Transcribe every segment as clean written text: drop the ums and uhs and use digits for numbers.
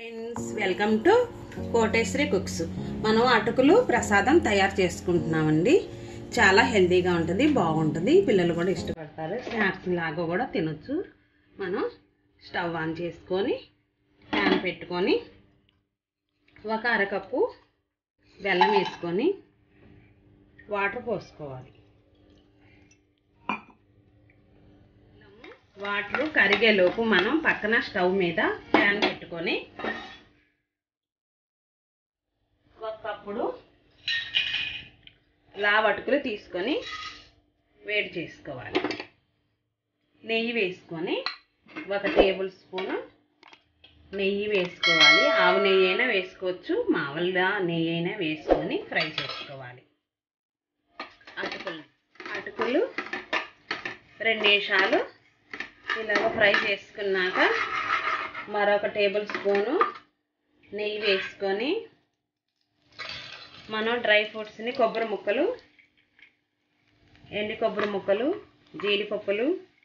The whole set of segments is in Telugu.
Friends, welcome to Koteshwari cooks. మనం అటుకులు ప్రసాదం తయారు చేసుకుంటున్నామండి. చాలా హెల్తీగా ఉంటుంది, బాగుంటుంది, పిల్లలు కూడా ఇష్టపడతారు. స్నాక్స్ లాగా కూడా తినొచ్చు. మనం స్టవ్ ఆన్ చేసుకొని ప్యాన్ పెట్టుకొని ఒక అరకప్పు బెల్లం వేసుకొని వాటర్ పోసుకోవాలి. వాటర్ కరిగేలోపు మనం పక్కన స్టవ్ మీద ప్యాన్ పెట్టుకొని ఒకప్పుడు లావటుకులు తీసుకొని వేడి చేసుకోవాలి. నెయ్యి వేసుకొని 1 టేబుల్ స్పూన్ నెయ్యి వేసుకోవాలి. ఆవు నెయ్యి అయినా వేసుకోవచ్చు, మామూలుగా నెయ్యి అయినా వేసుకొని ఫ్రై చేసుకోవాలి. అటుకులు 2 నిమిషాలు ఇలాగ ఫ్రై చేసుకున్నాక మరొక టేబుల్ స్పూను నెయ్యి వేసుకొని మనం డ్రై ఫ్రూట్స్ని కొబ్బరి ముక్కలు, ఎండు కొబ్బరి ముక్కలు, జీడిపప్పులు,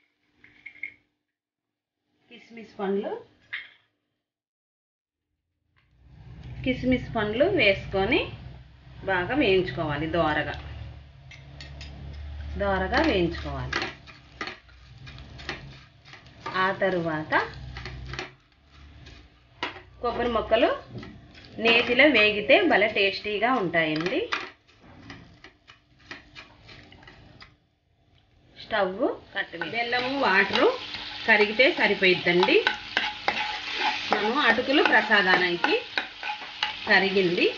కిస్మిస్ పండ్లు వేసుకొని బాగా వేయించుకోవాలి. దోరగా వేయించుకోవాలి. ఆ తరువాత కొబ్బరి ముక్కలు నేతిలో వేగితే భలే టేస్టీగా ఉంటాయండి. స్టవ్ కట్టి బెల్లము వాటరు కరిగితే సరిపోయిద్దండి. మనం అటుకులు ప్రసాదానికి కరిగాక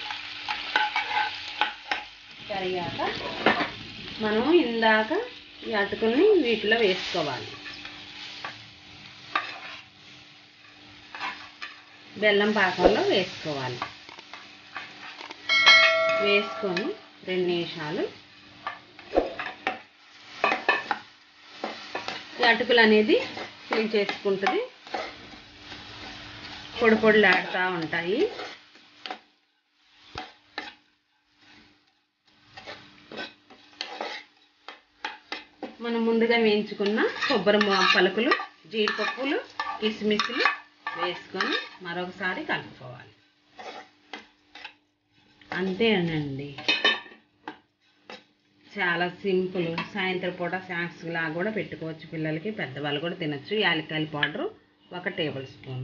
మనం ఇందాక ఈ అటుకుల్ని వీటిలో వేసుకోవాలి. బెల్లం పాకంలో వేసుకోవాలి. వేసుకొని 2 నిమిషాలు ఈ అటుకులు అనేది క్లీన్ చేసుకుంటుంది, పొడిలాడుతూ ఉంటాయి. మనం ముందుగా వేయించుకున్న కొబ్బరి పలుకులు, జీడిపప్పులు, కిస్మిస్లు వేసుకొని మరొకసారి కలుపుకోవాలి. అంతేనండి, చాలా సింపుల్. సాయంత్రం పూట స్నాక్స్ లాగా కూడా పెట్టుకోవచ్చు. పిల్లలకి, పెద్దవాళ్ళు కూడా తినచ్చు. యాలక్కాయల పౌడరు 1 టేబుల్ స్పూన్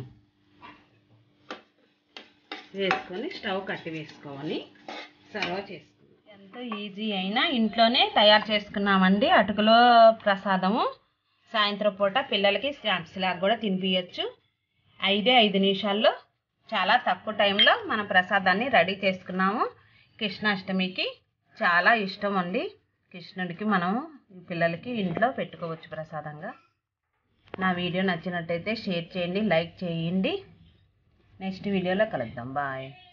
వేసుకొని స్టవ్ కట్టి వేసుకొని సర్వ్ చేసుకుందాం. ఎంతో ఈజీ అయినా ఇంట్లోనే తయారు చేసుకున్నామండి అటుకులో ప్రసాదము. సాయంత్రం పూట పిల్లలకి స్నాక్స్ లాగా కూడా తినిపించచ్చు. 5 నిమిషాల్లో చాలా తక్కువ టైంలో మన ప్రసాదాన్ని రెడీ చేసుకున్నాము. కృష్ణాష్టమికి చాలా ఇష్టం అండి. కృష్ణుడికి మనము పిల్లలకి ఇంట్లో పెట్టుకోవచ్చు ప్రసాదంగా. నా వీడియో నచ్చినట్టయితే షేర్ చేయండి, లైక్ చేయండి. నెక్స్ట్ వీడియోలో కలుద్దాం. బాయ్.